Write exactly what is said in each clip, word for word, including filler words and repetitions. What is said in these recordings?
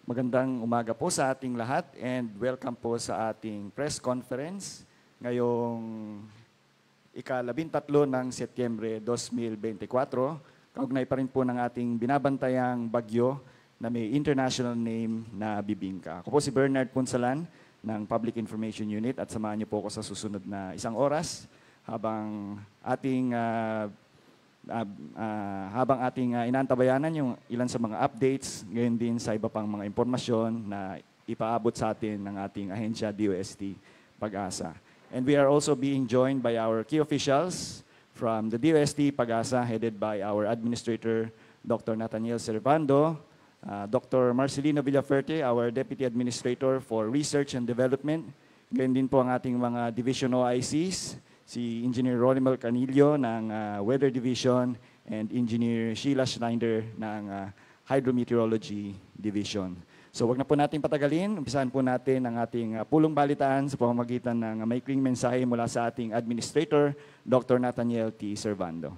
Magandang umaga po sa ating lahat and welcome po sa ating press conference ngayong ikalabintatlo ng Setyembre dos mil beintikwatro. Kaugnay pa rin po ng ating binabantayang bagyo na may international name na Bibingka. Ako po si Bernard Punsalan ng Public Information Unit at samahan niyo po ako sa susunod na isang oras habang ating uh, Uh, uh, habang ating uh, inantabayanan yung ilan sa mga updates, ngayon din sa iba pang mga impormasyon na ipaabot sa atin ng ating ahensya D O S T Pag-asa. And we are also being joined by our key officials from the D O S T Pag-asa headed by our Administrator, Doctor Nathaniel Servando, uh, Doctor Marcelino Villaferte, our Deputy Administrator for Research and Development, ngayon din po ang ating mga Division O I Cs, si Engineer Ronimel Canillo ng uh, Weather Division and Engineer Sheila Schneider ng uh, Hydrometeorology Division. So wag na po natin patagalin, umpisahan po natin ang ating uh, pulong balitaan sa pamamagitan ng uh, maikling mensahe mula sa ating Administrator, Doctor Nathaniel T. Servando.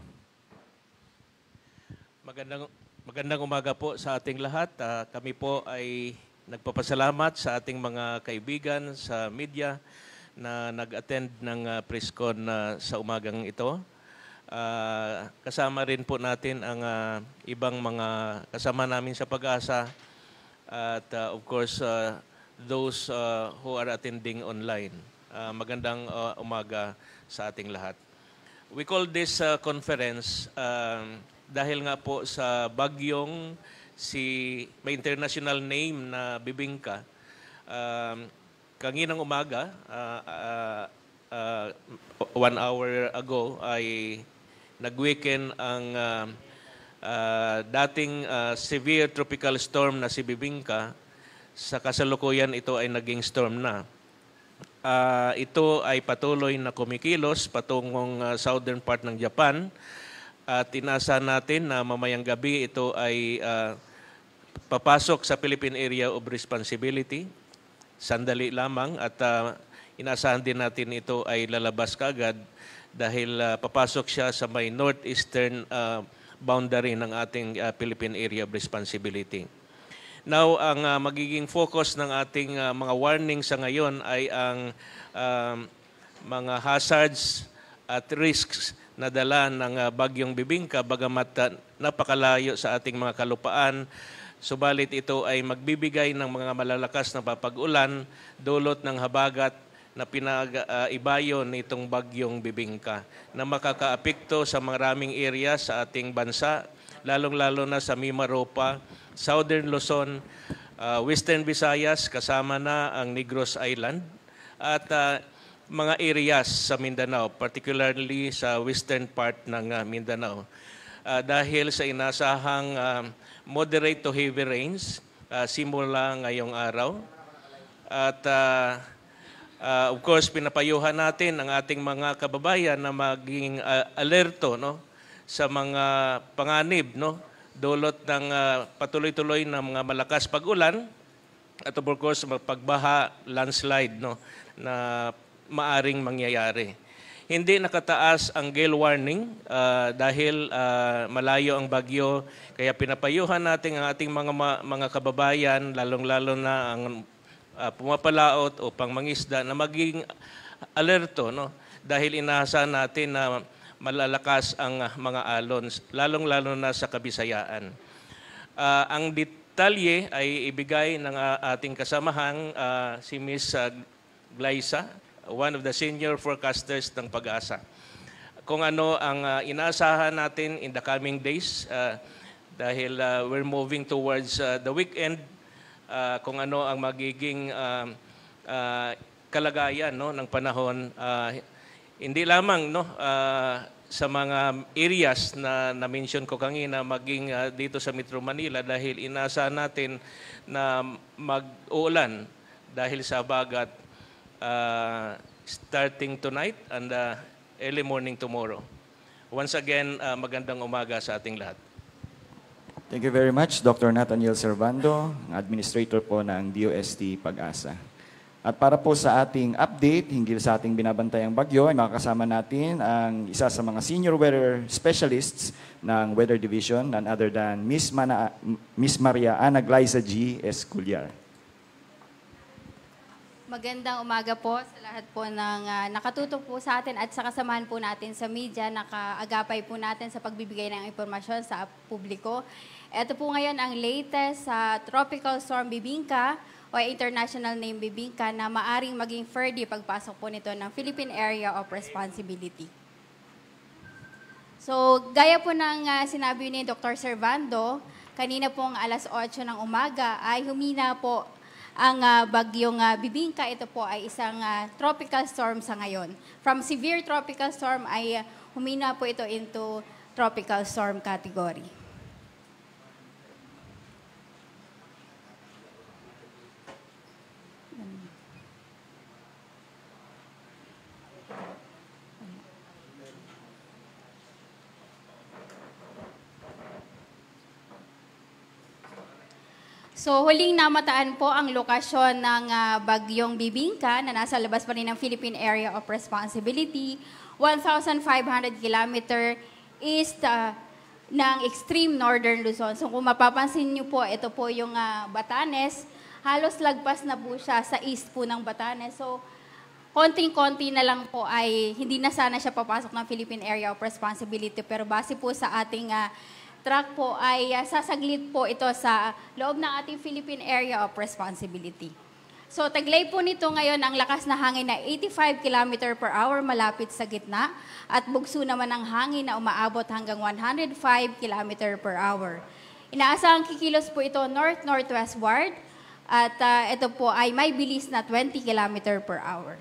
Magandang, magandang umaga po sa ating lahat. Uh, kami po ay nagpapasalamat sa ating mga kaibigan sa media na nag-attend ng uh, presscon uh, sa umagang ito. Uh, kasama rin po natin ang uh, ibang mga kasama namin sa Pag-asa at uh, of course uh, those uh, who are attending online. Uh, magandang uh, umaga sa ating lahat. We call this uh, conference uh, dahil nga po sa bagyong si may international name na Bibingka. Um, Kanginang umaga, uh, uh, uh, one hour ago, ay nag-weekend ang uh, uh, dating uh, severe tropical storm na si Bibingka. Sa kasalukuyan, ito ay naging storm na. Uh, ito ay patuloy na kumikilos patungong uh, southern part ng Japan. At inasa natin na mamayang gabi ito ay uh, papasok sa Philippine Area of Responsibility. Sandali lamang at uh, inaasahan din natin ito ay lalabas kaagad dahil uh, papasok siya sa may northeastern uh, boundary ng ating uh, Philippine Area of Responsibility. Now, ang uh, magiging focus ng ating uh, mga warning sa ngayon ay ang uh, mga hazards at risks na dala ng uh, bagyong Bibingka bagamat uh, napakalayo sa ating mga kalupaan. Subalit ito ay magbibigay ng mga malalakas na papag-ulan dulot ng habagat na pinag-ibayo nitong bagyong Bibingka na makakaapekto sa maraming area sa ating bansa, lalong-lalo na sa Mimaropa, Southern Luzon, uh, Western Visayas, kasama na ang Negros Island, at uh, mga areas sa Mindanao, particularly sa western part ng uh, Mindanao. Uh, dahil sa inasahang uh, moderate to heavy rains uh, simula ngayong araw. At uh, uh, of course, pinapayuhan natin ang ating mga kababayan na maging uh, alerto no, sa mga panganib, no, dulot ng uh, patuloy-tuloy na mga malakas pag-ulan at of course, pagbaha, landslide no, na maaring mangyayari. Hindi nakataas ang gale warning uh, dahil uh, malayo ang bagyo. Kaya pinapayuhan natin ang ating mga mga kababayan, lalong-lalo na ang uh, pumapalaot o pangmangisda na maging alerto. No? Dahil inaasahan natin na malalakas ang uh, mga alon, lalong-lalo na sa Kabisayaan. Uh, ang detalye ay ibigay ng uh, ating kasamahang uh, si Miz Uh, Glyza, one of the senior forecasters ng Pag-asa. Kung ano ang uh, inaasahan natin in the coming days uh, dahil uh, we're moving towards uh, the weekend, uh, kung ano ang magiging uh, uh, kalagayan no, ng panahon, uh, hindi lamang no, uh, sa mga areas na na-mention ko kanina maging uh, dito sa Metro Manila dahil inaasahan natin na mag-uulan dahil sa bagat Uh, starting tonight and uh, early morning tomorrow. Once again, uh, magandang umaga sa ating lahat. Thank you very much, Doctor Nathaniel Servando, Administrator po ng D O S T Pag-asa. At para po sa ating update hinggil sa ating binabantayang bagyo, ay makakasama natin ang isa sa mga senior weather specialists ng Weather Division, none other than Miss, Mana, Miss Maria Ana Glyza G. Esculiar. Magandang umaga po sa lahat po ng uh, nakatutok po sa atin at sa kasamahan po natin sa media, nakaagapay po natin sa pagbibigay ng impormasyon sa publiko. Ito po ngayon ang latest sa uh, Tropical Storm Bibingka o international name Bibingka na maaring maging Ferdy pagpasok po nito ng Philippine Area of Responsibility. So, gaya po ng uh, sinabi ni Doctor Servando, kanina pong alas otso ng umaga ay humina po ang uh, bagyong uh, Bibingka. Ito po ay isang uh, tropical storm sa ngayon. From severe tropical storm ay uh, humina po ito into tropical storm category. So, huling namataan po ang lokasyon ng uh, bagyong Bibingka na nasa labas pa rin ng Philippine Area of Responsibility, one thousand five hundred kilometer east uh, ng extreme northern Luzon. So, kung mapapansin niyo po, ito po yung uh, Batanes, halos lagpas na po siya sa east po ng Batanes. So, konting-konti na lang po ay hindi na sana siya papasok ng Philippine Area of Responsibility. Pero base po sa ating uh, track po ay uh, sasaglit po ito sa loob ng ating Philippine Area of Responsibility. So taglay po nito ngayon ang lakas na hangin na eighty-five kilometers per hour malapit sa gitna at bugso naman ang hangin na umaabot hanggang one hundred five kilometers per hour. Inaasahang kikilos po ito north-northwestward at uh, ito po ay may bilis na twenty kilometers per hour.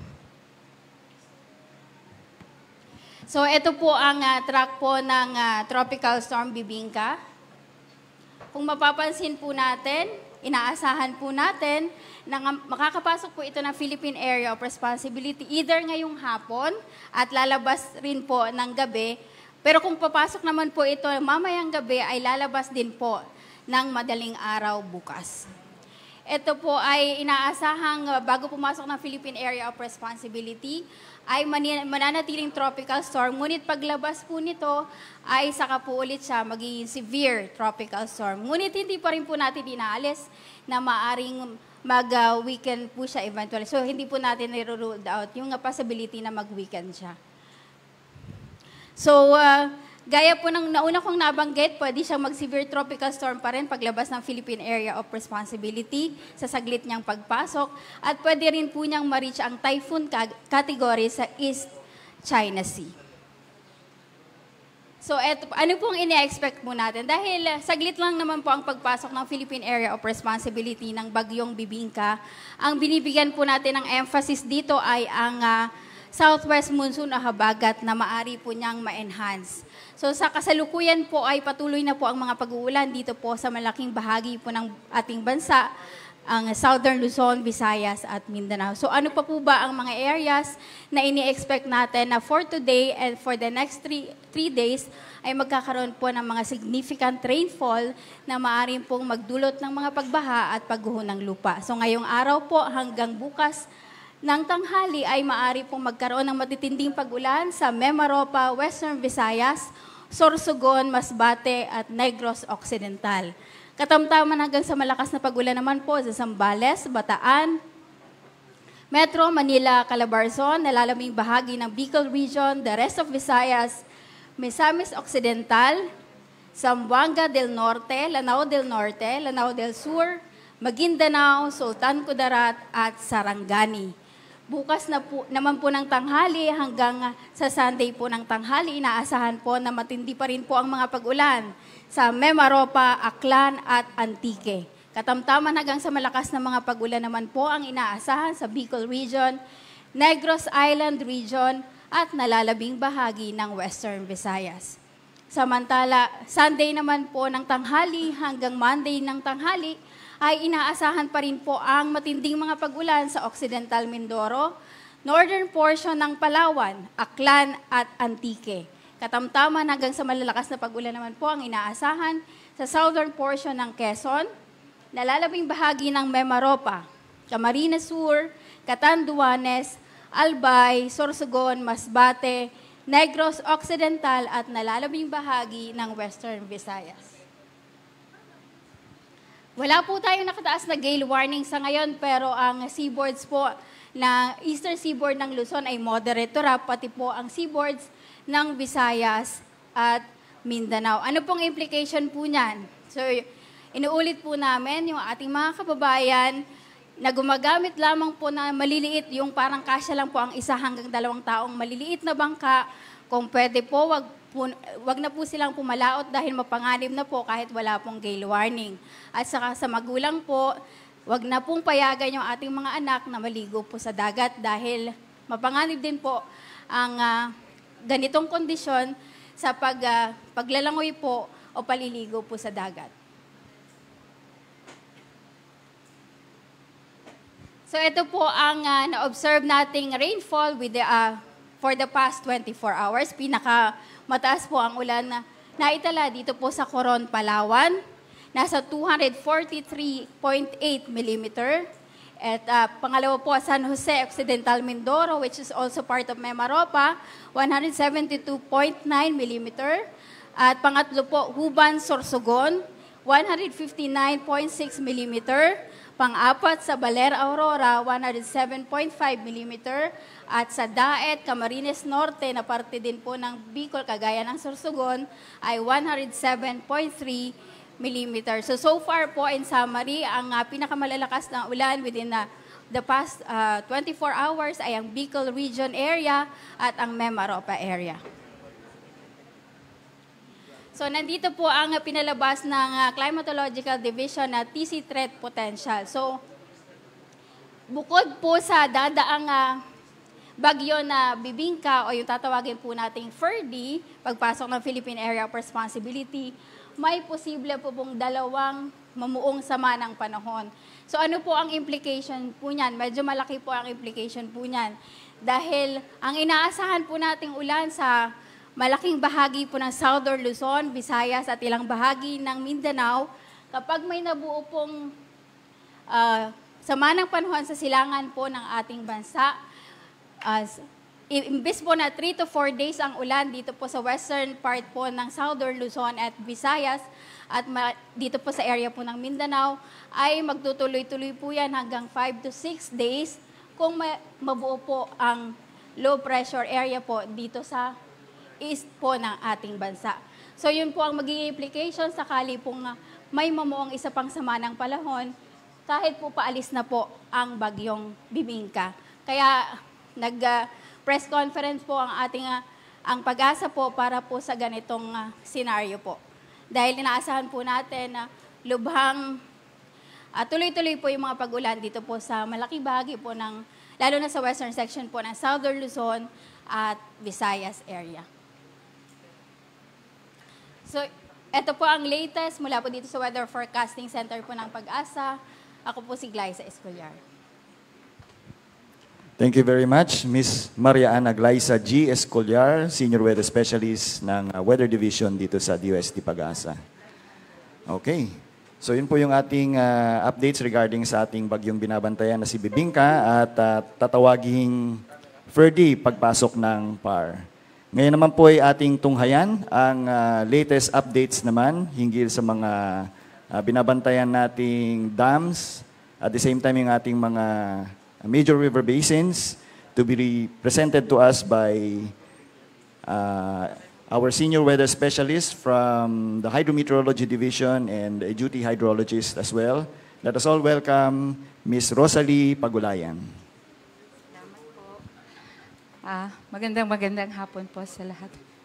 So, ito po ang uh, track po ng uh, Tropical Storm Bibingka. Kung mapapansin po natin, inaasahan po natin na makakapasok po ito ng Philippine Area of Responsibility either ngayong hapon at lalabas rin po ng gabi. Pero kung papasok naman po ito mamayang gabi, ay lalabas din po ng madaling araw bukas. Ito po ay inaasahang uh, bago pumasok ng Philippine Area of Responsibility, ay mananatiling tropical storm. Ngunit paglabas po nito, ay saka po ulit siya magiging severe tropical storm. Ngunit hindi pa rin po natin inaalis na maaring mag-weekend po siya eventually. So, hindi po natin nire-ruled out yung possibility na mag-weekend siya. So, uh, gaya po ng nauna kong nabanggit, pwede siyang mag-severe tropical storm pa rin paglabas ng Philippine Area of Responsibility sa saglit niyang pagpasok at pwede rin po niyang ma-reach ang typhoon category sa East China Sea. So, eto, ano pong ine-expect po natin? Dahil uh, saglit lang naman po ang pagpasok ng Philippine Area of Responsibility ng bagyong Bibingka, ang binibigyan po natin ng emphasis dito ay ang uh, southwest monsoon o habagat na maari po niyang ma-enhance. So sa kasalukuyan po ay patuloy na po ang mga pag-uulan dito po sa malaking bahagi po ng ating bansa, ang Southern Luzon, Visayas at Mindanao. So ano pa po ba ang mga areas na ini-expect natin na for today and for the next three, three days ay magkakaroon po ng mga significant rainfall na maaaring pong magdulot ng mga pagbaha at pagguho ng lupa. So ngayong araw po hanggang bukas ng tanghali ay maaari pong magkaroon ng matitinding pag-ulan sa Mimaropa, Western Visayas, Sorsogon, Masbate at Negros Occidental. Katamtaman hanggang sa malakas na pag-ulan naman po sa Zambales, Bataan, Metro Manila, Calabarzon, nalalaming bahagi ng Bicol Region, the rest of Visayas, Misamis Occidental, Zamboanga del Norte, Lanao del Norte, Lanao del Sur, Maguindanao, Sultan Kudarat at Sarangani. Bukas na po, naman po ng tanghali hanggang sa Sunday po ng tanghali, inaasahan po na matindi pa rin po ang mga pag-ulan sa Mimaropa, Aklan at Antique. Katamtaman hanggang sa malakas na mga pag-ulan naman po ang inaasahan sa Bicol Region, Negros Island Region at nalalabing bahagi ng Western Visayas. Samantala, Sunday naman po ng tanghali hanggang Monday ng tanghali, ay inaasahan pa rin po ang matinding mga pag-ulan sa Occidental Mindoro, northern portion ng Palawan, Aklan at Antique. Katamtaman hanggang sa malalakas na pag-ulan naman po ang inaasahan sa southern portion ng Quezon, nalalabing bahagi ng Mimaropa, Camarines Sur, Catanduanes, Albay, Sorsogon, Masbate, Negros Occidental at nalalabing bahagi ng Western Visayas. Wala po tayong nakataas na gale warning sa ngayon pero ang seaboards po na eastern seaboard ng Luzon ay moderate to rough, pati po ang seaboards ng Visayas at Mindanao. Ano pong implication po niyan? So, inuulit po namin yung ating mga kababayan na gumagamit lamang po na maliliit, yung parang kasya lang po ang isa hanggang dalawang taong maliliit na bangka. Kung pwede po, wag, po, wag na po silang pumalaot dahil mapanganib na po kahit wala pong gale warning. At saka sa magulang po, wag na pong payagan yung ating mga anak na maligo po sa dagat dahil mapanganib din po ang uh, ganitong kondisyon sa pag, uh, paglalangoy po o paliligo po sa dagat. So ito po ang uh, na-observe nating rainfall with the, uh, for the past twenty-four hours. Pinaka mataas po ang ulan na naitala dito po sa Coron, Palawan. Nasa two hundred forty-three point eight millimeter. At uh, pangalawa po, San Jose Occidental Mindoro, which is also part of Memaropa, one hundred seventy-two point nine millimeter. At pangatlo po, Huban, Sorsogon, one hundred fifty-nine point six millimeter. Pang-apat sa Baler, Aurora, one hundred seven point five millimeter. At sa Daet, Camarines Norte, na parte din po ng Bicol, kagaya ng Sorsogon, ay one hundred seven point three millimeter. So, so far po, in summary, ang uh, pinakamalalakas na ulan within uh, the past uh, twenty-four hours ay ang Bicol Region area at ang Memaropa area. So, nandito po ang uh, pinalabas ng uh, Climatological Division na T C threat potential. So, bukod po sa dadaang uh, bagyo na bibingka o yung tatawagin po nating Ferdy, pagpasok ng Philippine Area of Responsibility, may posible po pong dalawang mamuong sama ng panahon. So ano po ang implication po niyan? Medyo malaki po ang implication po niyan. Dahil ang inaasahan po nating ulan sa malaking bahagi po ng Southern Luzon, Visayas at ilang bahagi ng Mindanao, kapag may nabuo pong uh, sama ng panahon sa silangan po ng ating bansa, uh, imbes po na three to four days ang ulan dito po sa western part po ng Southern Luzon at Visayas at ma- dito po sa area po ng Mindanao, ay magtutuloy-tuloy po yan hanggang five to six days kung ma- mabuo po ang low pressure area po dito sa east po ng ating bansa. So yun po ang magiging implication sakali pong uh, may mamuong isa pang sama ng panahon kahit po paalis na po ang bagyong bibingka. Kaya nag uh, press conference po ang ating uh, ang pag-asa po para po sa ganitong uh, senaryo po. Dahil inaasahan po natin na uh, lubhang uh, tuloy-tuloy po yung mga pag-ulan dito po sa malaking bahagi po ng, lalo na sa western section po ng Southern Luzon at Visayas area. So, ito po ang latest mula po dito sa Weather Forecasting Center po ng Pag-asa. Ako po si Glyza Escollar. Thank you very much, Miz Maria Ana Glyza G. Escollar, Senior Weather Specialist ng uh, Weather Division dito sa D O S T Pag-asa. Okay. So yun po yung ating uh, updates regarding sa ating bagyong binabantayan na si Bibingka at uh, tatawaging Ferdy pagpasok ng P A R. Ngayon naman po ay ating tunghayan ang uh, latest updates naman hinggil sa mga uh, binabantayan nating dams, at the same time yung ating mga major river basins to be presented to us by uh, our senior weather specialist from the Hydrometeorology Division and a duty hydrologist as well. Let us all welcome Miz Rosalie Pagulayan. Salamat po. Ah, magandang magandang hapon po sa lahat.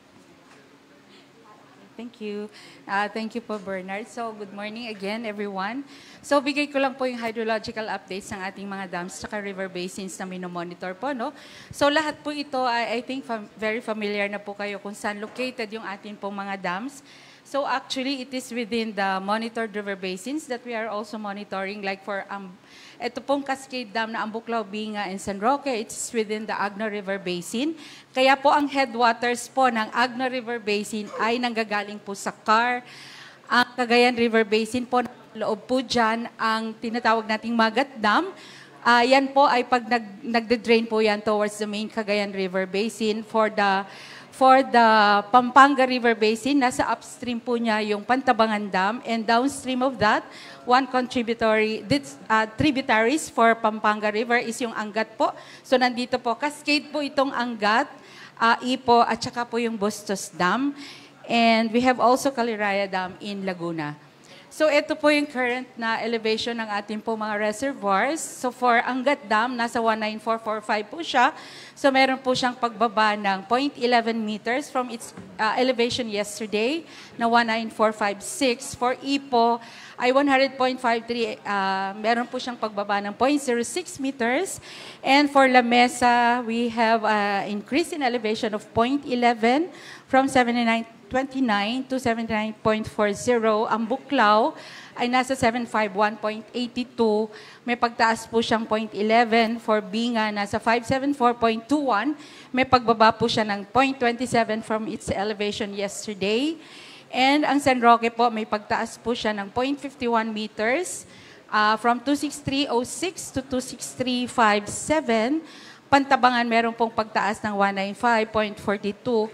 Thank you. Uh, thank you po, Bernard. So, good morning again, everyone. So, bigay ko lang po yung hydrological updates ng ating mga dams at river basins na minomonitor po, no? So, lahat po ito, I, I think fam- very familiar na po kayo kung saan located yung ating pong mga dams. So, actually, it is within the monitored river basins that we are also monitoring, like for um, ito pong Cascade Dam na Ambuclao, Binga, and San Roque, it's within the Agno River Basin. Kaya po ang headwaters po ng Agno River Basin ay nanggagaling po sa C A R. Ang Cagayan River Basin po, loob po dyan ang tinatawag nating Magat Dam. Ah, yan po ay pag nag, nagde-drain po yan towards the main Cagayan River Basin. For the, for the Pampanga River Basin, nasa upstream po niya yung Pantabangan Dam, and downstream of that, one contributory, this, uh, tributaries for Pampanga River is yung Angat po. So nandito po, cascade po itong Angat, uh, Ipo, at saka po yung Bustos Dam. And we have also Caliraya Dam in Laguna. So ito po yung current na elevation ng ating po mga reservoirs. So for Angat Dam, nasa one nine four four five po siya. So meron po siyang pagbaba ng zero point one one meters from its uh, elevation yesterday na one nine four five six. For Ipo ay one hundred point five three, uh, meron po siyang pagbaba ng zero point zero six meters. And for La Mesa, we have uh, increase in elevation of zero point one one from seventy-nine twenty-nine to seventy-nine point four zero. Ang Buklaw ay nasa seven fifty-one point eight two. May pagtaas po siyang zero point one one. For Binga, nasa five seventy-four point two one. May pagbaba po siya ng zero point two seven from its elevation yesterday. And ang San Roque po, may pagtaas po siya ng zero point five one meters uh, from two sixty-three oh six to two sixty-three fifty-seven. Pantabangan, meron pong pagtaas ng one ninety-five point four two.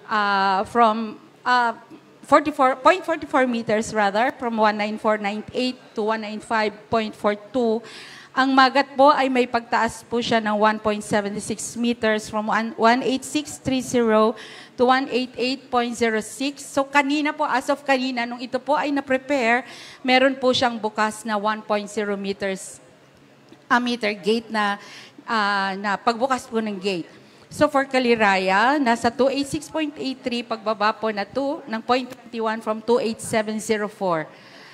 Uh, from uh, forty-four point four four meters rather, from one nine four nine eight to one ninety-five point four two. Ang Magat po ay may pagtaas po siya ng one point seven six meters from one eighty-six thirty to one eighty-eight point zero six. So kanina po, as of kanina, nung ito po ay na-prepare, meron po siyang bukas na one point zero meters a meter gate na, uh, na pagbukas po ng gate. So for Caliraya, nasa two eighty-six point eight three, pagbaba po na two, ng zero point two one from two eighty-seven oh four.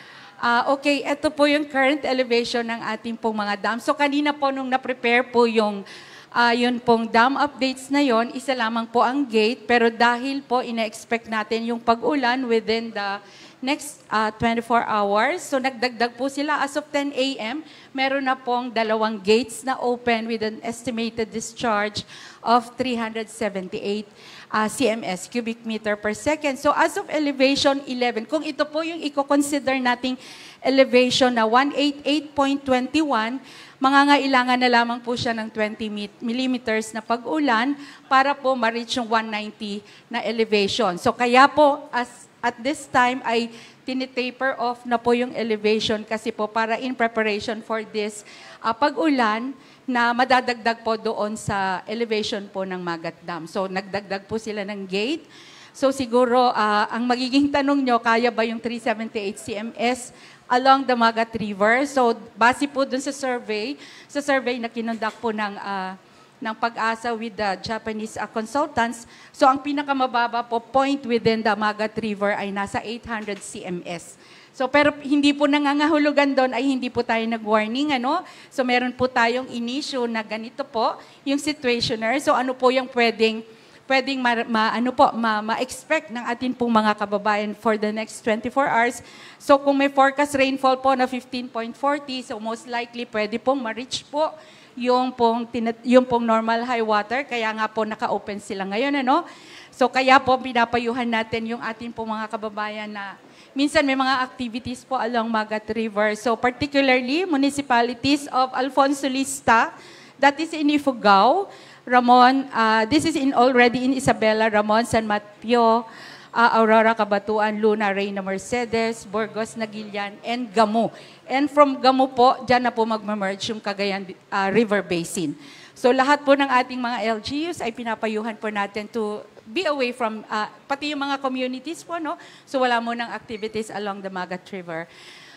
Uh, okay, ito po yung current elevation ng ating pong mga dam. So kanina po nung na-prepare po yung, uh, yun pong dam updates na yon, isa lamang po ang gate, pero dahil po ina-expect natin yung pag-ulan within the next uh, twenty-four hours. So nagdagdag po sila as of ten a m Meron na pong dalawang gates na open with an estimated discharge of three hundred seventy-eight uh, C M S, cubic meter per second. So as of elevation eleven, kung ito po yung i-consider nating elevation na one eighty-eight point two one, mangangailangan na lamang po siya ng twenty millimeters na pag-ulan para po ma-reach yung one ninety na elevation. So kaya po, as at this time ay tinitaper off na po yung elevation kasi po para in preparation for this uh, pag-ulan na madadagdag po doon sa elevation po ng Magat Dam. So nagdagdag po sila ng gate. So siguro uh, ang magiging tanong nyo, kaya ba yung three seventy-eight C M S along the Magat River? So base po dun sa survey, sa survey na kinonduct po ng uh, ng Pag-asa with the Japanese uh, consultants. So ang pinakamababa po point within the Magat River ay nasa eight hundred C M S. So pero hindi po nangangahulugan doon ay hindi po tayo nag-warning, ano? So meron po tayong inisyu na ganito po yung situationer. So ano po yung pwedeng pwedeng ma, ma ano po ma, ma-expect ng atin pong mga kababayan for the next twenty-four hours. So kung may forecast rainfall po na fifteen point four zero, so most likely pwede pong ma-reach po yung pong, yung pong normal high water, kaya nga po naka-open sila ngayon, ano? So kaya po pinapayuhan natin yung ating po mga kababayan na minsan may mga activities po along Magat River. So particularly municipalities of Alfonso Lista, that is in Ifugao, Ramon, uh, this is in already in Isabela, Ramon, San Mateo, uh, Aurora, Cabatuan, Luna, Reyna, Mercedes, Burgos, Nagilian, and Gamu. And from Gamu po, dyan na po mag-merge yung Cagayan uh, River Basin. So lahat po ng ating mga L G Us ay pinapayuhan po natin to be away from, uh, pati yung mga communities po, no? So wala mo ng activities along the Magat River.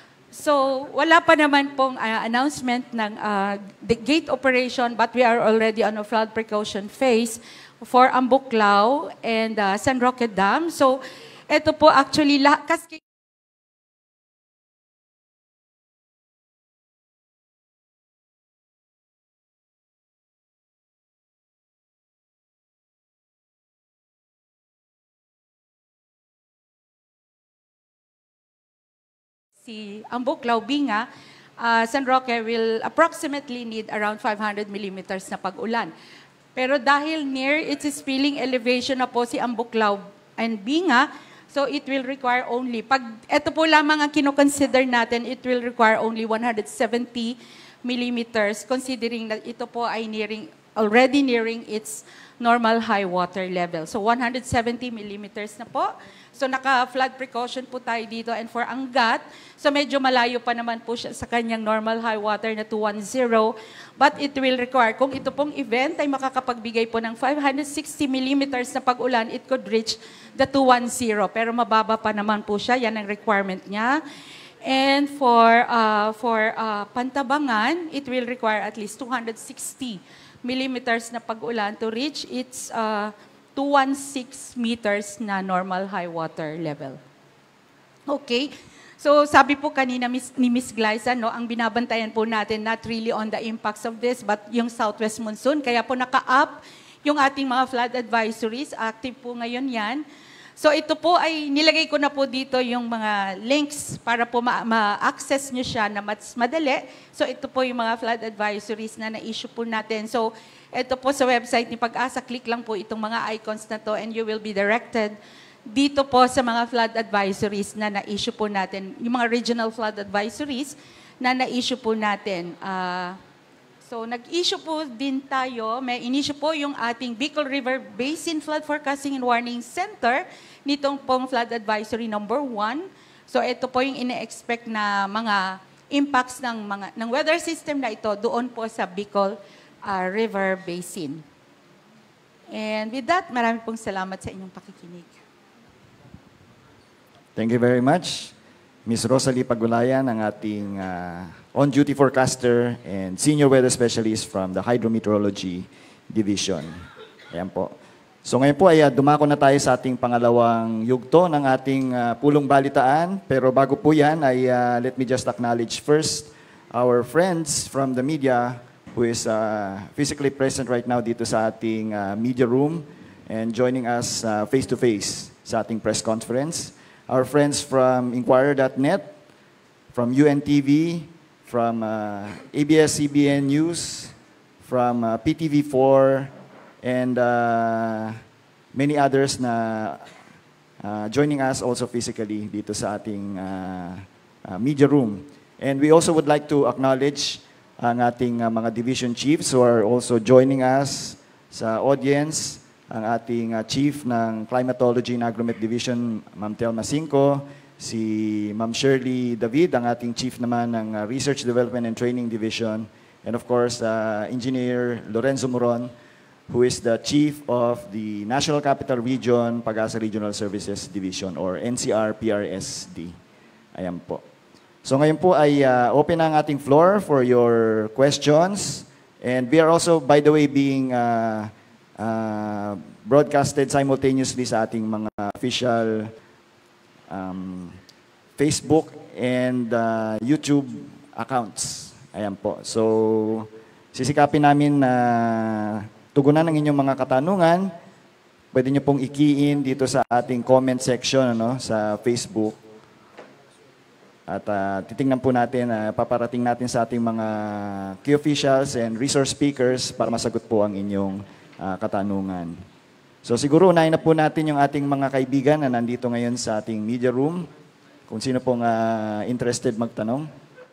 So wala pa naman pong uh, announcement ng uh, the gate operation, but we are already on a flood precaution phase for Ambuklao and uh, San Roque Dam. So ito po actually, kasi si Ambuklao, Binga, uh, San Roque will approximately need around five hundred millimeters na pag-ulan. Pero dahil near its spilling elevation na po si Ambuklao and Binga, so it will require only, pag ito po lamang ang kinoconsider natin, it will require only one hundred seventy millimeters, considering that ito po ay nearing, already nearing its normal high water level. So one hundred seventy millimeters na po. So naka-flood precaution po tayo dito. And for Angat, so medyo malayo pa naman po siya sa kanyang normal high water na two ten. But it will require, kung ito pong event ay makakapagbigay po ng five hundred sixty millimeters na pag-ulan, it could reach the two ten. Pero mababa pa naman po siya. Yan ang requirement niya. And for, uh, for uh, Pantabangan, it will require at least two hundred sixty millimeters na pag-ulan to reach its uh, two sixteen meters na normal high water level. Okay. So sabi po kanina Miss, ni Miss Glyza, no, ang binabantayan po natin not really on the impacts of this but yung southwest monsoon. Kaya po naka-up yung ating mga flood advisories. Active po ngayon yan. So ito po ay nilagay ko na po dito yung mga links para po ma-access nyo siya na mas madali. So ito po yung mga flood advisories na na-issue po natin. So ito po sa website ni Pag-asa, click lang po itong mga icons na to and you will be directed dito po sa mga flood advisories na na-issue po natin. Yung mga regional flood advisories na na-issue po natin. Uh, So, nag-issue po din tayo, may in-issue po yung ating Bicol River Basin Flood Forecasting and Warning Center, nitong pong flood advisory number one. So, ito po yung ine-expect na mga impacts ng, mga, ng weather system na ito doon po sa Bicol uh, River Basin. And with that, marami pong salamat sa inyong pakikinig. Thank you very much. Miz Rosalie Pagulayan, ang ating uh, on-duty forecaster and senior weather specialist from the Hydrometeorology Division. Ayan po. So ngayon po ay uh, dumako na tayo sa ating pangalawang yugto ng ating uh, pulong balitaan. Pero bago po yan, ay uh, let me just acknowledge first our friends from the media who is uh, physically present right now dito sa ating uh, media room and joining us uh, face-to-face sa ating press conference. Our friends from Inquirer dot net, from U N T V, from uh, A B S C B N News, from uh, P T V four, and uh, many others na uh, joining us also physically dito sa ating uh, uh, media room. And we also would like to acknowledge ang ating uh, mga division chiefs who are also joining us sa audience. Ang ating uh, chief ng Climatology and Agromet Division, Ma'am Telma Cinco, si Ma'am Shirley David, ang ating chief naman ng uh, Research Development and Training Division, and of course, uh, Engineer Lorenzo Moron, who is the chief of the National Capital Region Pag-asa Regional Services Division, or N C R P R S D. Ayan po. So ngayon po ay uh, open ang ating floor for your questions, and we are also, by the way, being uh, Uh, broadcasted simultaneously sa ating mga official um, Facebook and uh, YouTube accounts. Ayan po. So, sisikapin namin na tugunan ng inyong mga katanungan. Pwede nyo pong i-key in dito sa ating comment section ano, sa Facebook. At uh, titingnan po natin, uh, paparating natin sa ating mga key officials and resource speakers para masagot po ang inyong Uh, katanungan. So siguro unahin na po natin yung ating mga kaibigan na nandito ngayon sa ating media room. Kung sino pong uh, interested magtanong.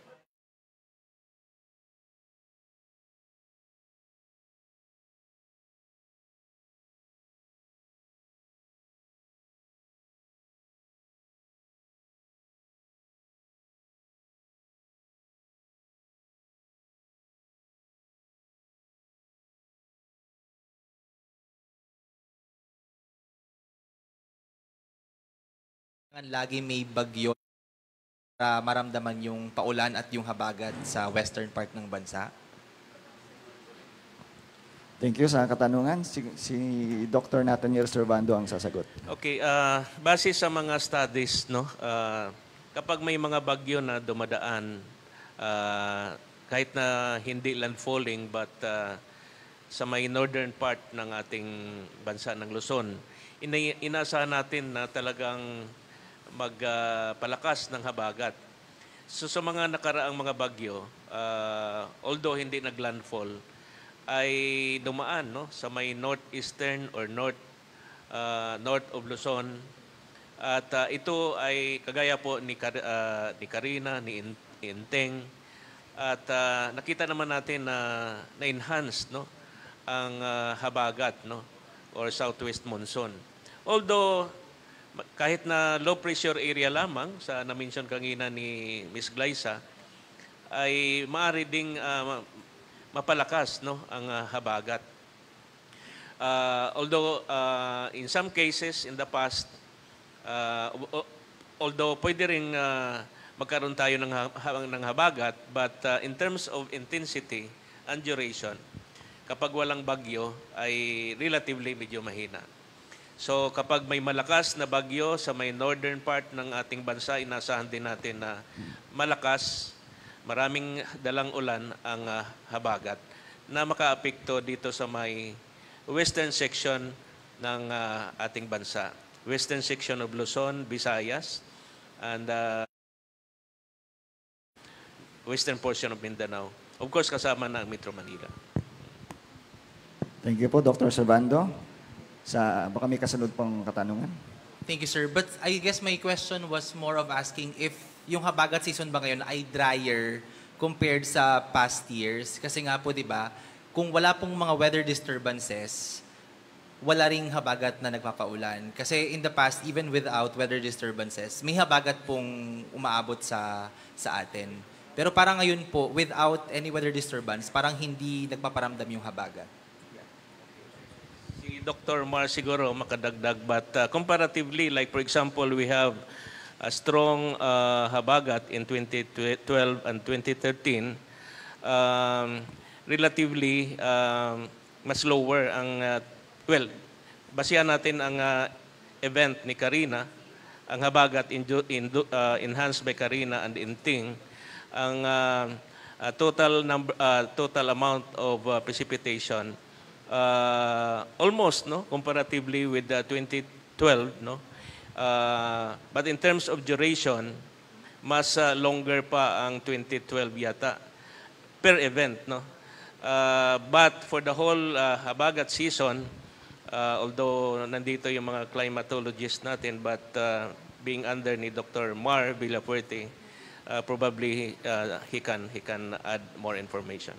Lagi may bagyo para maramdaman yung paulan at yung habagat sa western part ng bansa? Thank you sa katanungan. Si, si Doctor Nathaniel Servando ang sasagot. Okay, uh, base sa mga studies, no, uh, kapag may mga bagyo na dumadaan, uh, kahit na hindi landfalling, but uh, sa may northern part ng ating bansa ng Luzon, ina- inaasahan natin na talagang magpalakas uh, ng habagat. So sa mga nakaraang mga bagyo, uh, although hindi naglandfall, ay dumaan no, sa may northeastern or north, uh, north of Luzon. At uh, ito ay kagaya po ni, Kar- uh, ni Karina, ni Inteng, At ah, nakita naman natin na na-enhance, no, ang ah, habagat, no, or southwest monsoon. Although ma- kahit na low pressure area lamang sa na-mention kanina ni Miss Glyza, ay maaari ding ah, ma- mapalakas, no, ang ah, habagat. Uh, although uh, in some cases in the past, uh, o- o- although pwede rin uh, magkaroon tayo ng, ha- ha- ng habagat, but uh, in terms of intensity and duration, kapag walang bagyo ay relatively medyo mahina. So kapag may malakas na bagyo sa may northern part ng ating bansa, inasahan din natin na malakas, maraming dalang ulan ang uh, habagat na makaapekto dito sa may western section ng uh, ating bansa. Western section of Luzon, Visayas, and uh, western portion of Mindanao. Of course, kasama na ang Metro Manila. Thank you po, Doctor Servando. Sa, baka may kasunod pang katanungan. Thank you, sir. But I guess my question was more of asking if yung habagat season ba ngayon ay drier compared sa past years? Kasi nga po, di ba, kung wala pong mga weather disturbances, wala ring habagat na nagpapaulan. Kasi in the past, even without weather disturbances, may habagat pong umaabot sa sa atin. Pero parang ngayon po, without any weather disturbance, parang hindi nagpaparamdam yung habagat. Si Doctor Mar siguro makadagdag, but uh, comparatively, like for example, we have a strong uh, habagat in twenty twelve and twenty thirteen. Um, relatively um, mas lower ang, uh, well, basihan natin ang uh, event ni Karina, ang habagat in, in, uh, enhanced by Karina and Inting, ang uh, uh, total number, uh, total amount of uh, precipitation, uh, almost, no, comparatively with the twenty twelve, no, uh, but in terms of duration, mas uh, longer pa ang twenty twelve yata per event, no. Uh, but for the whole uh, habagat season, uh, although nandito yung mga climatologists natin, but uh, being under ni Doctor Mar Villafuerte, uh, probably uh, he can he can add more information.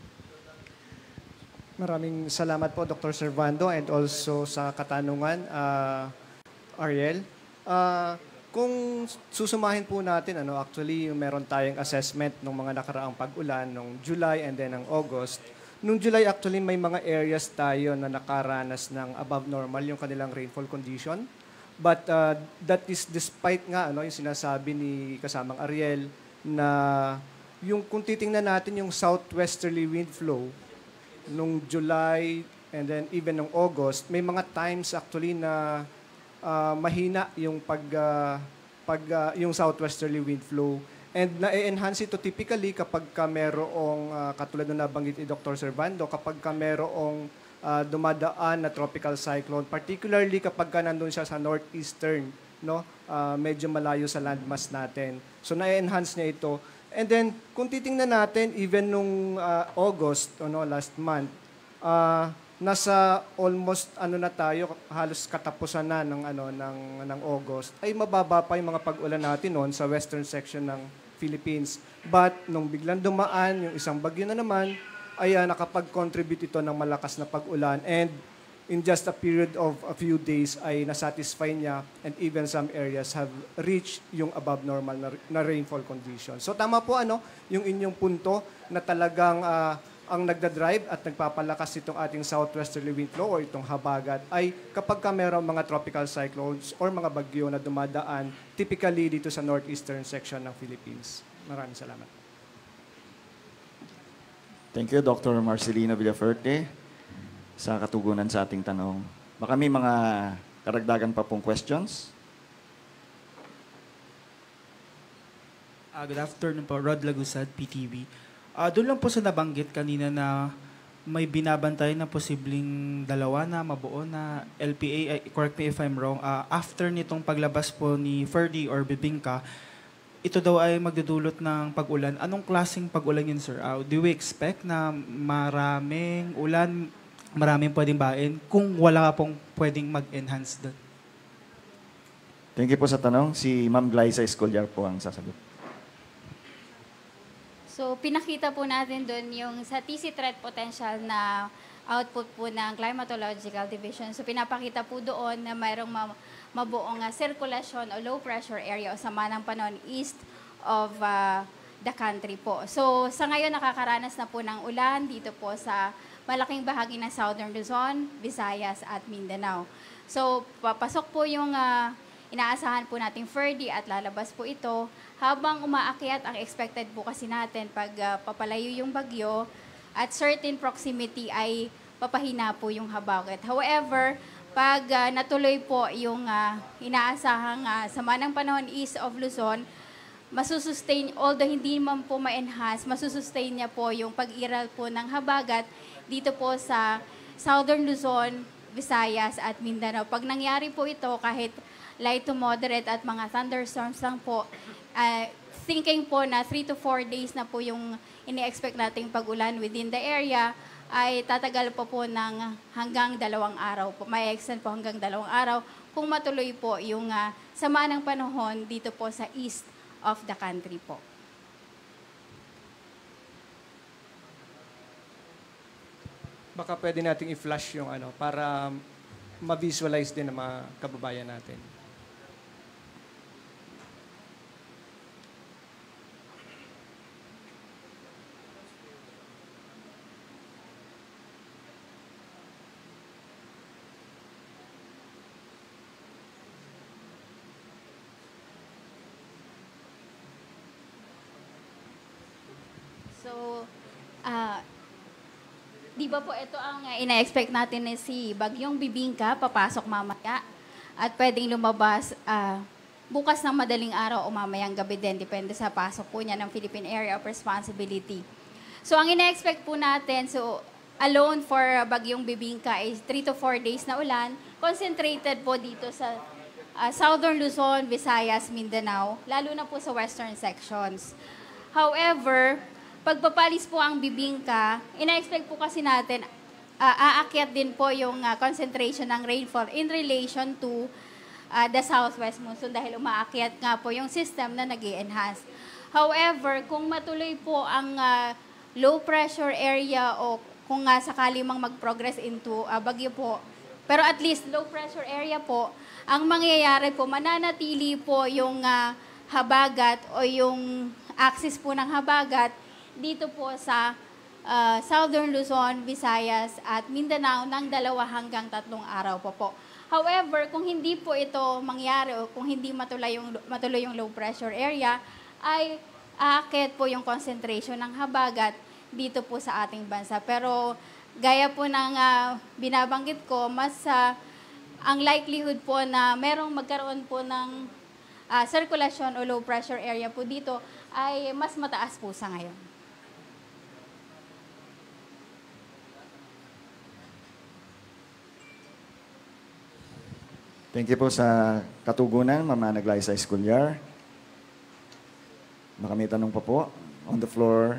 Maraming salamat po, Doctor Servando, and also sa katanungan, uh, Ariel. Uh, kung susumahin po natin, ano, actually, meron tayong assessment ng mga nakaraang pag-ulan noong July and then ng August. Noong July, actually, may mga areas tayo na nakaranas ng above normal yung kanilang rainfall condition. But uh, that is despite nga, ano, yung sinasabi ni kasamang Ariel, na yung kung titingnan natin yung southwesterly wind flow, nung July and then even nung August, may mga times actually na uh, mahina yung pag, uh, pag uh, yung southwesterly wind flow. And na-enhance ito typically kapag ka merong, uh, katulad na nabanggit ni Doctor Servando, kapag ka merong uh, dumadaan na tropical cyclone, particularly kapag ka nandun siya sa northeastern, no? Uh, medyo malayo sa landmass natin. So na-enhance niya ito. And then, kung titingnan natin, even nung uh, August, ano, last month, uh, nasa almost ano na tayo, halos katapusan na ng ano ng ng August, ay mababa pa yung mga pag-ulan natin noon sa western section ng Philippines. But nung biglang dumaan yung isang bagyo na naman, ay uh, nakapag-contribute ito ng malakas na pag-ulan, and in just a period of a few days ay nasatisfy niya, and even some areas have reached yung above normal na, na rainfall condition. So tama po ano, yung inyong punto na talagang uh, ang nagdadrive at nagpapalakas itong ating southwesterly wind flow or itong habagat ay kapag ka mayroong mga tropical cyclones or mga bagyo na dumadaan typically dito sa northeastern section ng Philippines. Maraming salamat. Thank you, Doctor Marcelino Villafuerte, sa katugunan sa ating tanong. Baka may mga karagdagan pa pong questions? Uh, good afternoon po, Rod Lagusad, P T V. Uh, doon lang po sa nabanggit kanina na may binabantay na posibleng dalawa na mabuo na L P A, uh, correct me if I'm wrong, uh, after nitong paglabas po ni Ferdy or Bibingka, ito daw ay magdudulot ng pag-ulan. Anong klaseng pag-ulan yun, sir? Uh, do we expect na maraming ulan, maraming pwedeng bain kung wala pong pwedeng mag-enhance doon? Thank you po sa tanong. Si Ma'am Glyza Escollar po ang sasagot. So, pinakita po natin doon yung sa T C threat potential na output po ng Climatological Division. So, pinapakita po doon na mayroong ma- mabuong uh, sirkulasyon o low pressure area o sama ng panahon east of uh, the country po. So, sa ngayon, nakakaranas na po ng ulan dito po sa malaking bahagi ng Southern Luzon, Visayas at Mindanao. So, papasok po yung uh, inaasahan po nating Ferdy at lalabas po ito habang umaakyat ang expected po kasi natin pag uh, papalayo yung bagyo at certain proximity ay papahina po yung habagat. However, pag uh, natuloy po yung uh, inaasahang uh, sama ng panahon east of Luzon, masusustain, although hindi man po ma-enhance, masusustain niya po yung pag-iral po ng habagat dito po sa Southern Luzon, Visayas at Mindanao. Pag nangyari po ito, kahit light to moderate at mga thunderstorms lang po, uh, thinking po na three to four days na po yung ini-expect nating pag-ulan within the area, ay tatagal po po ng hanggang dalawang araw po. May extend po hanggang dalawang araw kung matuloy po yung uh, sama ng panahon dito po sa east of the country po. Baka pwede nating i-flash yung ano para ma-visualize din ng mga kababayan natin. So, ah, di ba po ito ang uh, ina-expect natin na si Bagyong Bibingka, papasok mamaya at pwedeng lumabas ah, bukas ng madaling araw o mamayang gabi din, depende sa pasok po niya ng Philippine Area of Responsibility. So, ang ina-expect po natin, so, alone for uh, Bagyong Bibingka is three to four days na ulan, concentrated po dito sa uh, Southern Luzon, Visayas, Mindanao, lalo na po sa western sections. However, pagpapalis po ang bibingka, ina-expect po kasi natin, uh, aakyat din po yung uh, concentration ng rainfall in relation to uh, the southwest monsoon dahil umaakyat nga po yung system na nag-i-enhance. However, kung matuloy po ang uh, low pressure area o kung nga sakali mang mag-progress into uh, bagyo po, pero at least low pressure area po, ang mangyayari po, mananatili po yung uh, habagat o yung axis po ng habagat dito po sa uh, Southern Luzon, Visayas at Mindanao ng dalawa hanggang tatlong araw po po. However, kung hindi po ito mangyari o kung hindi matuloy yung, matuloy yung low pressure area, ay aakyat po yung concentration ng habagat dito po sa ating bansa. Pero gaya po ng uh, binabanggit ko, mas uh, ang likelihood po na merong magkaroon po ng uh, sirkulasyon o low pressure area po dito ay mas mataas po sa ngayon. Thank you po sa katugunan, Mama Naglaysay Escolyar. Baka may tanong pa po. On the floor.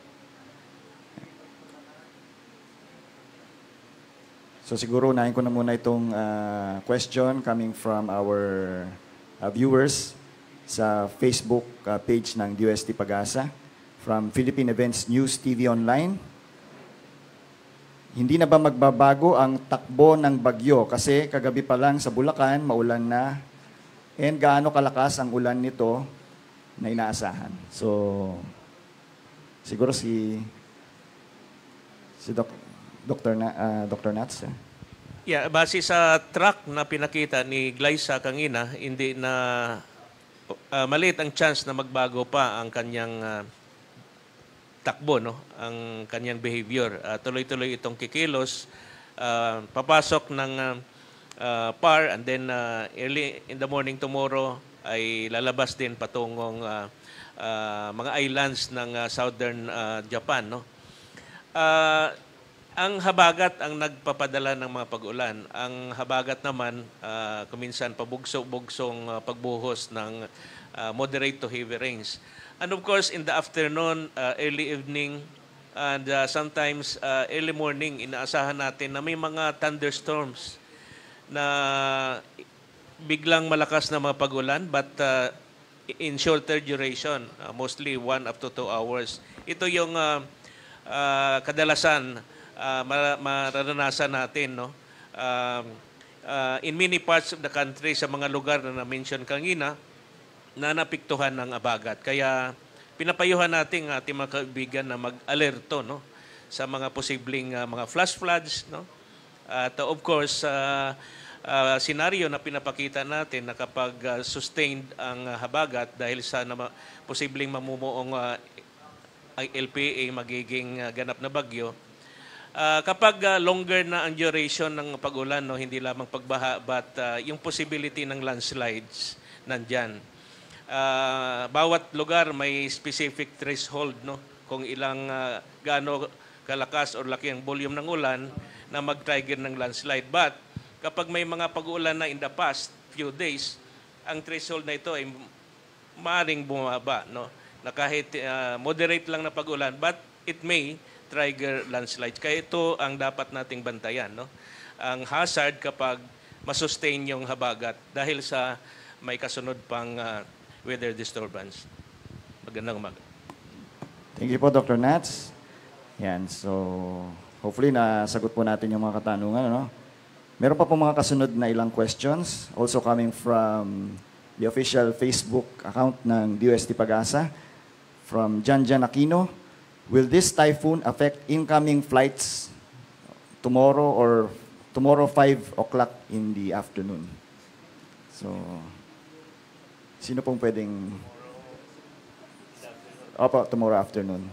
So siguro unahin ko na muna itong uh, question coming from our uh, viewers sa Facebook uh, page ng D O S T Pag-asa from Philippine Events News T V Online. Hindi na ba magbabago ang takbo ng bagyo? Kasi kagabi pa lang sa Bulacan, maulan na. And gaano kalakas ang ulan nito na inaasahan? So, siguro si si Doc, Doctor Na, uh, Doctor Nats. Eh? Yeah, base sa track na pinakita ni Glyza kanina, hindi na uh, maliit ang chance na magbago pa ang kanyang uh, takbo, no, ang kanyang behavior. Uh, tuloy-tuloy itong kikilos, uh, papasok ng uh, uh, P A R and then uh, early in the morning tomorrow ay lalabas din patungong uh, uh, mga islands ng uh, southern uh, Japan, no. Uh, ang habagat ang nagpapadala ng mga pag-ulan. Ang habagat naman uh, kuminsan pabugso-bugsong uh, pagbuhos ng uh, moderate to heavy rains. And of course, in the afternoon, uh, early evening, and uh, sometimes uh, early morning, inaasahan natin na may mga thunderstorms na biglang malakas na mga pag-ulan. But uh, in shorter duration, uh, mostly one up to two hours. Ito yung uh, uh, kadalasan uh, mara- mararanasan natin, no? Um, uh, in many parts of the country, sa mga lugar na na-mention kanina, na napiktuhan ng abagat. Kaya pinapayuhan natin ang ating mga kaibigan na mag-alerto, no, sa mga posibleng uh, mga flash floods, no? At uh, of course, uh, uh, senaryo na pinapakita natin na kapag uh, sustained ang uh, habagat dahil sa na, posibleng mamumuong uh, L P A magiging uh, ganap na bagyo, uh, kapag uh, longer na ang duration ng pag-ulan, no, hindi lamang pagbaha, but uh, yung possibility ng landslides nandyan. Uh, bawat lugar may specific threshold, no, kung ilang uh, gaano kalakas o laki ang volume ng ulan na mag-trigger ng landslide. But kapag may mga pag-uulan na in the past few days, ang threshold na ito ay maaaring bumaba, no, na kahit uh, moderate lang na pag-ulan, but it may trigger landslides. Kaya ito ang dapat nating bantayan, no, ang hazard kapag masustain yung habagat dahil sa may kasunod pang uh, weather disturbance. Magandang umaga. Thank you po, Doctor Nats. Yan, so hopefully nasagot po natin yung mga katanungan. Ano? Meron pa po mga kasunod na ilang questions, also coming from the official Facebook account ng D O S T Pag-asa, from Jan Jan Aquino. Will this typhoon affect incoming flights tomorrow or tomorrow five o'clock in the afternoon? So, sino pong pwedeng... Opo, tomorrow afternoon.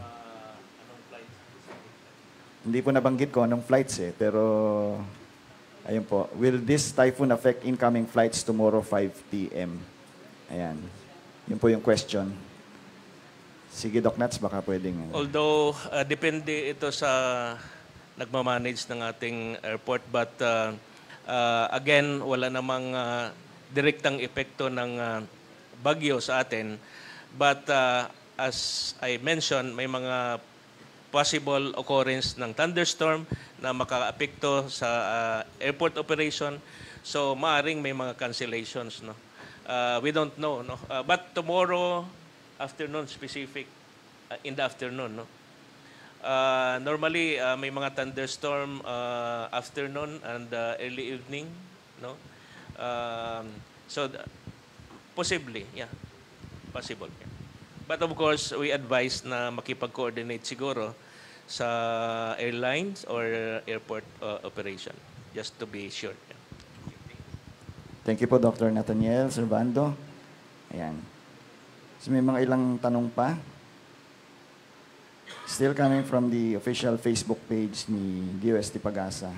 Hindi po nabanggit ko anong flights eh, pero ayun po. Will this typhoon affect incoming flights tomorrow five p m? Ayan. Yun po yung question. Sige, Doc Nats, baka pwedeng... Although, uh, depende ito sa nagmamanage ng ating airport, but uh, uh, again, wala namang uh, direktang epekto ng uh, bagyo sa atin. But uh, as I mentioned, may mga possible occurrence ng thunderstorm na maka-apekto sa uh, airport operation. So, maaring may mga cancellations, no? Uh, we don't know, no? Uh, but tomorrow afternoon specific, uh, in the afternoon, no? Uh, normally, uh, may mga thunderstorm uh, afternoon and uh, early evening, no? Um, so, th- possibly, yeah. Possible, yeah. But of course, we advise na makipag-coordinate siguro sa airlines or airport uh, operation, just to be sure. Yeah. Thank you po, Doctor Nathaniel Servando. Ayan. So may mga ilang tanong pa. Still coming from the official Facebook page ni D O S T Pag-asa.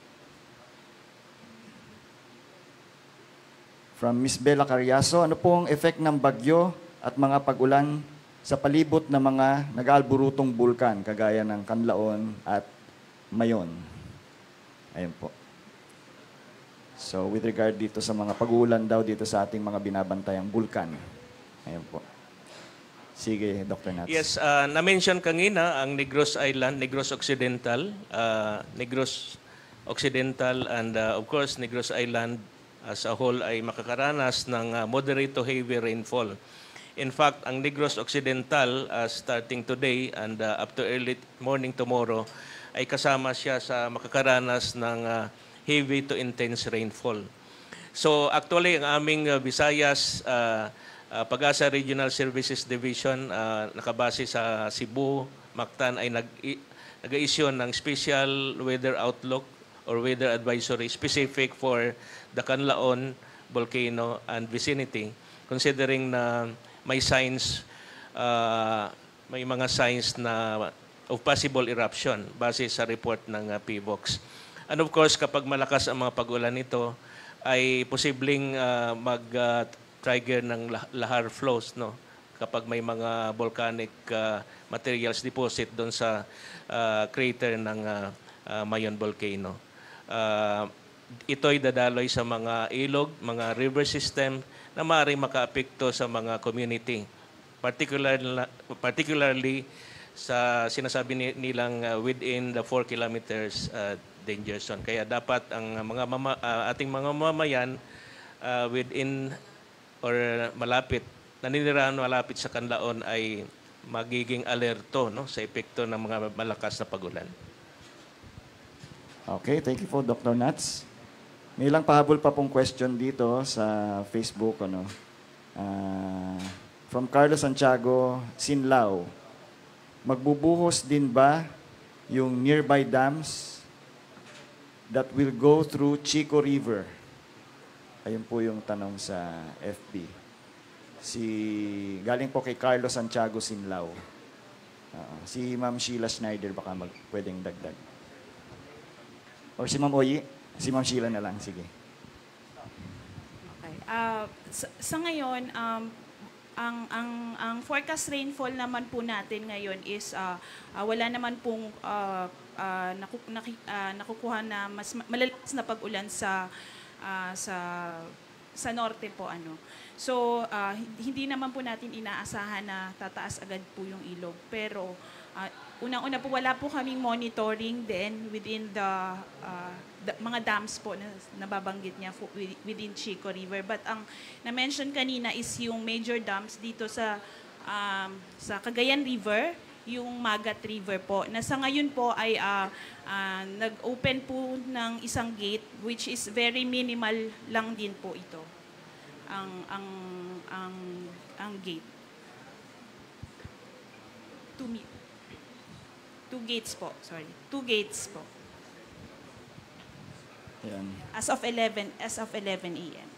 From Miss Bella Carriaso, ano pong effect ng bagyo at mga pag-ulan sa palibot ng mga nag-aalburutong bulkan kagaya ng Canlaon at Mayon? Ayun po. So with regard dito sa mga pag-uulan daw dito sa ating mga binabantayang bulkan. Ayun po. Sige, Doctor Nats. Yes, uh, na-mention kanina ang Negros Island, Negros Occidental, uh, Negros Occidental and uh, of course Negros Island as a whole ay makakaranas ng uh, moderate to heavy rainfall. In fact, ang Negros Occidental uh, starting today and uh, up to early morning tomorrow ay kasama siya sa makakaranas ng uh, heavy to intense rainfall. So actually, ang aming uh, Visayas uh, uh, Pag-asa Regional Services Division uh, nakabase sa Cebu, Mactan ay nag nag-issue ng special weather outlook or weather advisory specific for the Canlaon volcano and vicinity, considering na may signs, uh, may mga signs na of possible eruption base sa report ng uh, P V O X. And of course, kapag malakas ang mga pag-ulan nito, ay posibleng uh, mag-trigger uh, ng lahar flows, no? Kapag may mga volcanic uh, materials deposit doon sa uh, crater ng uh, uh, Mayon volcano. Uh, ito'y dadaloy sa mga ilog, mga river system na maaaring makaapekto sa mga community. Particularly, particularly sa sinasabi nilang uh, within the four kilometers uh, danger zone. Kaya dapat ang mga mama, uh, ating mga mamayan uh, within or malapit naninirahan malapit sa Canlaon ay magiging alerto, no, sa epekto ng mga malakas na pagulan. Okay, thank you po, Doctor Nats. May ilang pahabol pa pong question dito sa Facebook. Ano? Ah, from Carlos Santiago, Sinlao. Magbubuhos din ba yung nearby dams that will go through Chico River? Ayun po yung tanong sa F B. Si, galing po kay Carlos Santiago, Sinlao. Uh, si Ma'am Sheila Schneider baka mag, pwedeng dagdag. Or si Ma'am Oyi? Si Ma'am Sheila na lang, sige. Okay. Ah, sa, sa ngayon, um, ang ang ang forecast rainfall naman po natin ngayon is ah, ah, wala naman pong ah, ah, naku, naki, ah, nakukuha na mas ma- malalakas na pag-ulan sa ah, sa sa norte po ano. So ah, hindi naman po natin inaasahan na tataas agad po yung ilog, pero ah, unang-una po wala po kaming monitoring then within the, ah, the mga dams po na nababanggit niya fo- wi- within Chico River. But ang na-mention kanina is yung major dams dito sa um, sa Cagayan River, yung Magat River po. Na sa ngayon po ay ah, ah, nag-open po ng isang gate which is very minimal lang din po ito. Ang ang ang ang gate. Two, mi- two gates po, sorry. Two gates po. Ayan. As of eleven, as of eleven A M.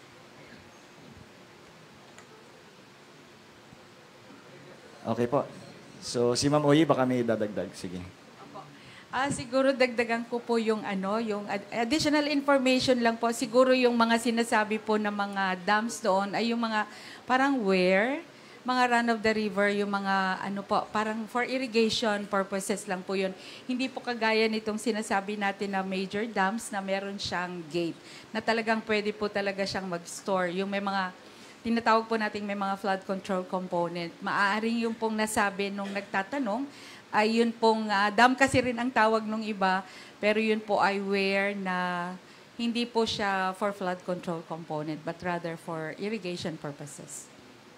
Okay po. So, si Ma'am Oyi baka may dadagdag. Sige. Ah, siguro dagdagan ko po yung ano, yung ad- additional information lang po. Siguro yung mga sinasabi po ng mga dams doon ay yung mga parang where, mga run of the river, yung mga ano po, parang for irrigation purposes lang po yun. Hindi po kagaya nitong sinasabi natin na major dams na meron siyang gate, na talagang pwede po talaga siyang mag-store. Yung may mga tinatawag po nating may mga flood control component. Maaaring yung pong nasabi nung nagtatanong, ay yun pong, uh, dam kasi rin ang tawag nung iba, pero yun po ay where na hindi po siya for flood control component, but rather for irrigation purposes.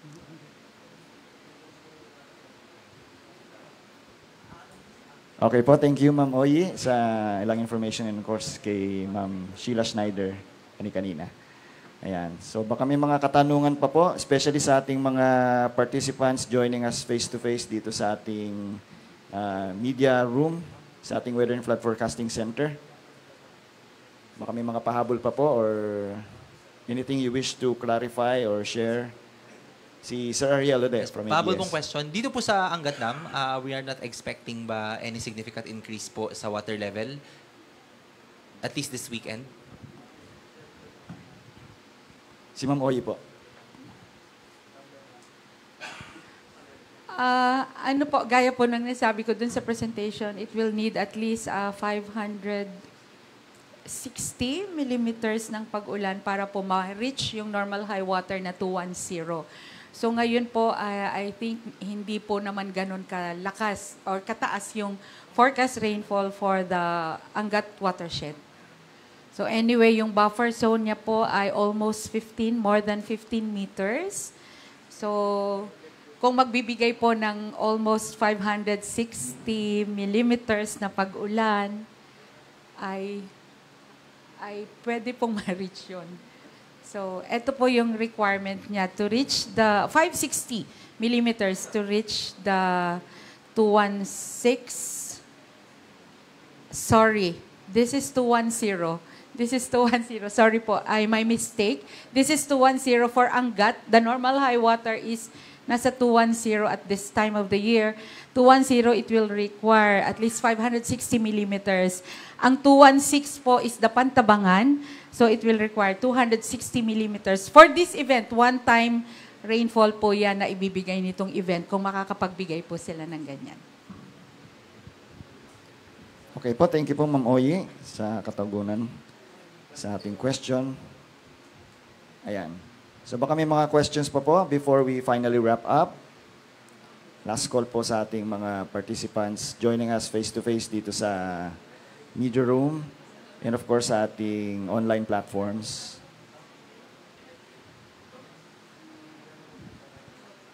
Okay po, thank you Ma'am Oyi sa ilang information and of course kay Ma'am Sheila Schneider kani kanina. Ayan. So baka may mga katanungan pa po, especially sa ating mga participants joining us face-to-face dito sa ating uh, media room, sa ating Weather and Flood Forecasting Center. Baka may mga pahabol pa po or anything you wish to clarify or share. Si Sir Ariel Odes from A B S. Pablo pong question. Dito po sa Angat Dam, uh, we are not expecting ba any significant increase po sa water level? At least this weekend? Si Ma'am Oyi po. Ah, ano po, gaya po nang nasabi ko dun sa presentation, it will need at least uh, five hundred sixty millimeters ng pag-ulan para po ma-reach yung normal high water na two ten. So ngayon po, uh, I think hindi po naman ganun kalakas or kataas yung forecast rainfall for the Angat watershed. So anyway, yung buffer zone niya po ay almost fifteen, more than fifteen meters. So kung magbibigay po ng almost five hundred sixty millimeters na pag-ulan, ay ay pwede pong ma-reach yun. So, ito po yung requirement niya to reach the five hundred sixty millimeters to reach the two sixteen. Sorry, this is two ten. This is two ten. Sorry po, I my mistake. This is two ten for Angat. The normal high water is nasa two ten at this time of the year. two ten, it will require at least five hundred sixty millimeters. Ang two sixteen po is the Pantabangan, so it will require two hundred sixty millimeters. For this event, one-time rainfall po yan na ibibigay nitong event kung makakapagbigay po sila ng ganyan. Okay po, thank you po Ma'am Oyi sa katagunan sa ating question. Ayan. So baka may mga questions pa po before we finally wrap up. Last call po sa ating mga participants joining us face-to-face dito sa media room and of course sa ating online platforms.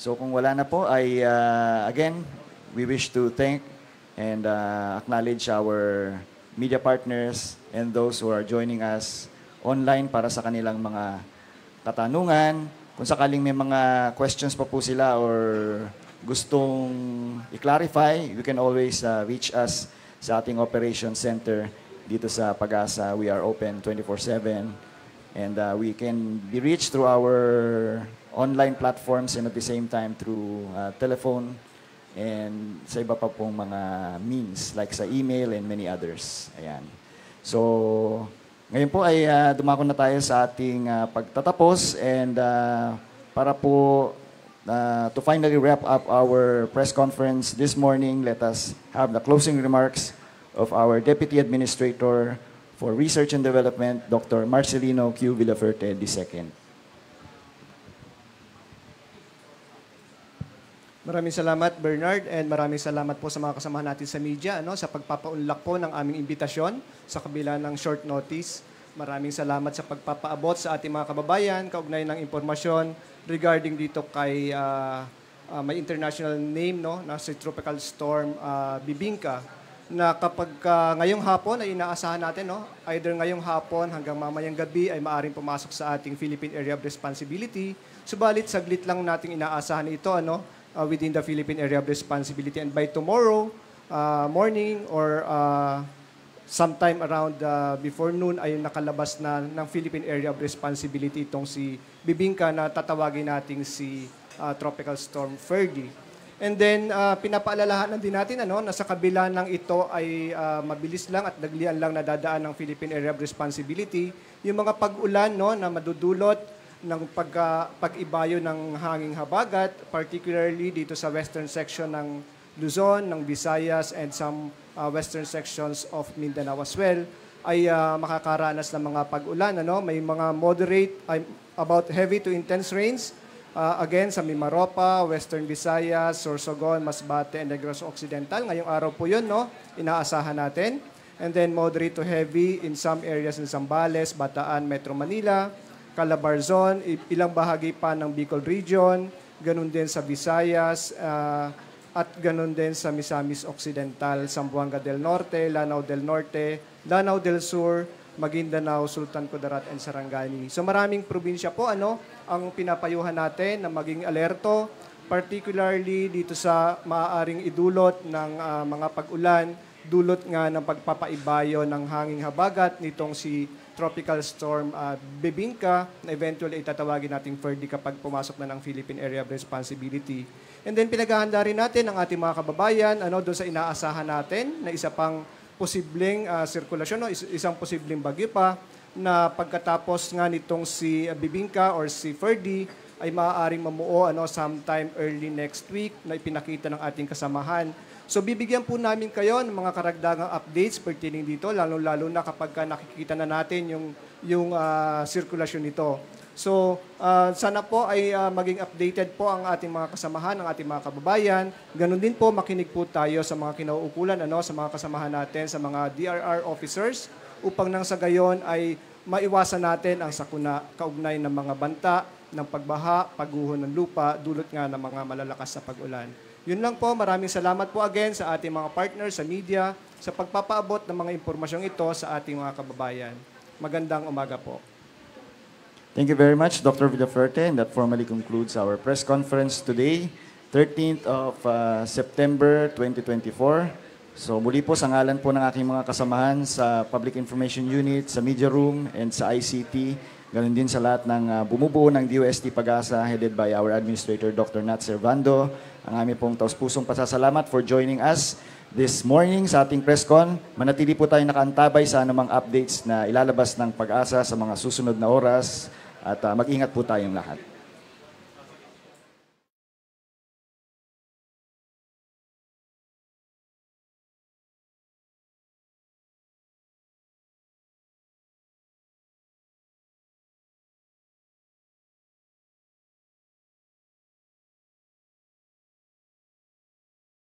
So kung wala na po ay uh, again, we wish to thank and uh, acknowledge our media partners and those who are joining us online para sa kanilang mga katanungan. Kung sakaling may mga questions pa po sila or gustong i-clarify, you can always uh, reach us sa ating operations center dito sa Pag-asa. We are open twenty-four seven and uh, we can be reached through our online platforms and at the same time through uh, telephone and sa iba pa pong mga means like sa email and many others. Ayan. So, ngayon po ay uh, dumako na tayo sa ating uh, pagtatapos and uh, para po uh, to finally wrap up our press conference this morning, let us have the closing remarks of our Deputy Administrator for Research and Development, Doctor Marcelino Q. Villaferte the second. Maraming salamat, Bernard, and maraming salamat po sa mga kasamahan natin sa media ano, sa pagpapaunlak po ng aming imbitasyon sa kabila ng short notice. Maraming salamat sa pagpapaabot sa ating mga kababayan, kaugnay ng impormasyon regarding dito kay uh, uh, may international name no, na si Tropical Storm uh, Bibingka, na kapag uh, ngayong hapon ay inaasahan natin, no, either ngayong hapon hanggang mamayang gabi ay maaring pumasok sa ating Philippine Area of Responsibility. Subalit, saglit lang nating inaasahan ito ano, uh, within the Philippine Area of Responsibility. And by tomorrow uh, morning or uh, sometime around uh, before noon ay nakalabas na ng Philippine Area of Responsibility itong si Bibingka na tatawagin nating si uh, Tropical Storm Ferdy. And then uh, pinapaalalahanan din natin ano, na sa kabila ng ito ay uh, mabilis lang at daglian lang nadadaan ng Philippine Area of Responsibility yung mga pag-ulan no, na madudulot ng pag, uh, pag-ibayo ng hanging habagat, particularly dito sa western section ng Luzon, ng Visayas, and some uh, western sections of Mindanao as well, ay uh, makakaranas ng mga pag-ulan. Ano? May mga moderate, uh, about heavy to intense rains, uh, again sa Mimaropa, Western Visayas, Sorsogon, Masbate, and Negros Occidental. Ngayong araw po yun, no? Inaasahan natin. And then moderate to heavy in some areas in Zambales, Bataan, Metro Manila, Calabarzon, ilang bahagi pa ng Bicol Region, ganun din sa Visayas, uh, at ganun din sa Misamis Occidental, Zamboanga del Norte, Lanao del Norte, Lanao del Sur, Maguindanao, Sultan Kudarat, and Sarangani. So maraming probinsya po ano ang pinapayuhan natin na maging alerto, particularly dito sa maaaring idulot ng uh, mga pag-ulan, dulot nga ng pagpapaibayo ng hanging habagat nitong si Tropical Storm uh, Bibingka, na eventually itatawagin nating Ferdy kapag pumasok na ng Philippine Area of Responsibility. And then pinaghahanda rin natin ang ating mga kababayan ano, doon sa inaasahan natin na isa pang posibleng uh, sirkulasyon, no? Is- isang posibleng bagyo pa na pagkatapos nga nitong si uh, Bibingka or si Ferdy ay maaaring mamuo ano, sometime early next week na ipinakita ng ating kasamahan. So bibigyan po namin kayo ng mga karagdagang updates pertaining dito, lalo-lalo na kapag ka nakikita na natin yung, yung uh, sirkulasyon nito. So, uh, sana po ay uh, maging updated po ang ating mga kasamahan, ang ating mga kababayan. Ganon din po, makinig po tayo sa mga kinauukulan, ano, sa mga kasamahan natin, sa mga D R R officers, upang nang sa gayon ay maiwasan natin ang sakuna kaugnay ng mga banta, ng pagbaha, pagguho ng lupa, dulot nga ng mga malalakas na pag-ulan. Yun lang po, maraming salamat po again sa ating mga partners sa media, sa pagpapaabot ng mga impormasyong ito sa ating mga kababayan. Magandang umaga po. Thank you very much, Doctor Villaferte, and that formally concludes our press conference today, thirteenth of uh, September twenty twenty-four. So muli po sa ngalan po ng aking mga kasamahan sa Public Information Unit, sa Media Room, and sa I C T, ganun din sa lahat ng uh, bumubuo ng D O S T Pag-asa headed by our Administrator, Doctor Nat Servando. Ang aming pong taus-pusong pasasalamat for joining us this morning sa ating press con. Manatili po tayo nakaantabay sa anumang updates na ilalabas ng Pag-asa sa mga susunod na oras at uh, mag-ingat po tayong lahat.